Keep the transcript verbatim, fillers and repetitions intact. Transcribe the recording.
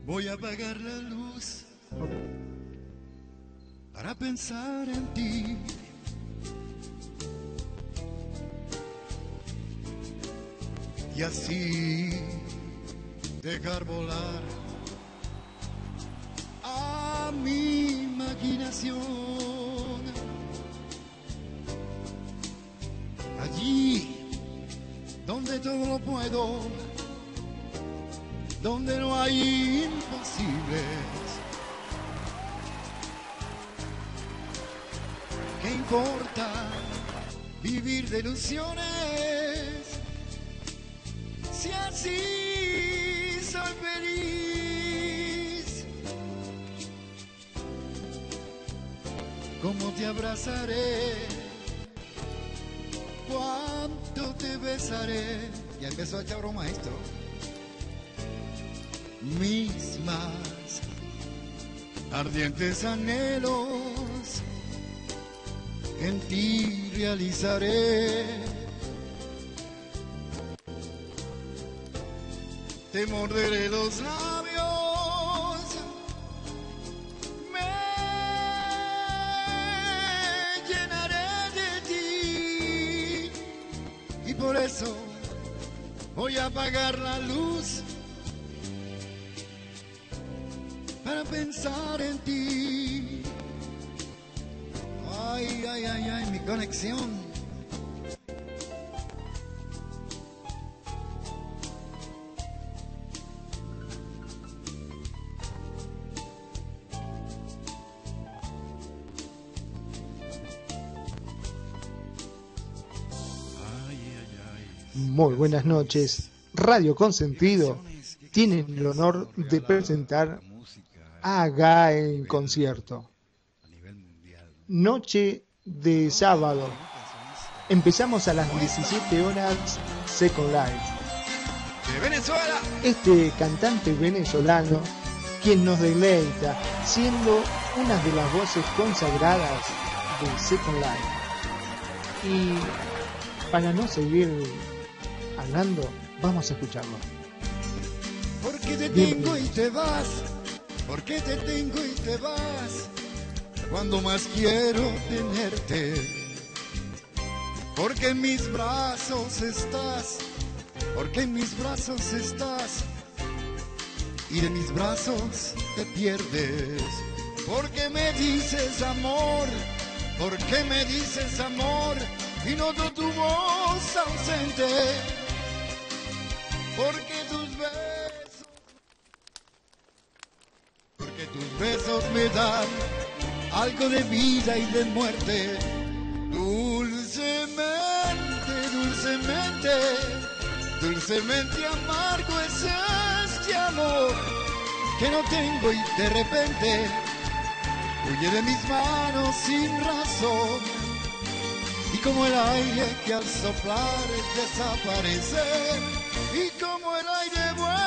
Voy a apagar la luz para pensar en ti. Y así dejar volar a mi imaginación. Allí donde todo lo puedo, donde no hay imposibles. ¿Qué importa vivir de ilusiones si así soy feliz? ¿Cómo te abrazaré? ¿Cuánto te besaré? Ya empezó a echar broma esto. Mis más ardientes anhelos en ti realizaré. Te morderé los labios, me llenaré de ti, y por eso voy a apagar la luz para pensar en ti. Ay, ay, ay, ay, mi conexión. Muy buenas noches. Radio Consentido tiene el honor de presentar a Aga en concierto. Noche de sábado. Empezamos a las diecisiete horas Second Life. De Venezuela. Este cantante venezolano, quien nos deleita siendo una de las voces consagradas de Second Life. Y para no seguir hablando, vamos a escucharlo. Porque te tengo y te vas, porque te tengo y te vas, cuando más quiero tenerte. Porque en mis brazos estás, porque en mis brazos estás, y de mis brazos te pierdes. Porque me dices amor, porque me dices amor, y noto tu voz ausente. Porque tus besos, porque tus besos me dan algo de vida y de muerte. Dulcemente, dulcemente, dulcemente amargo es este amor que no tengo y de repente huye de mis manos sin razón. Y como el aire que al soplar desaparece, y como el aire vuela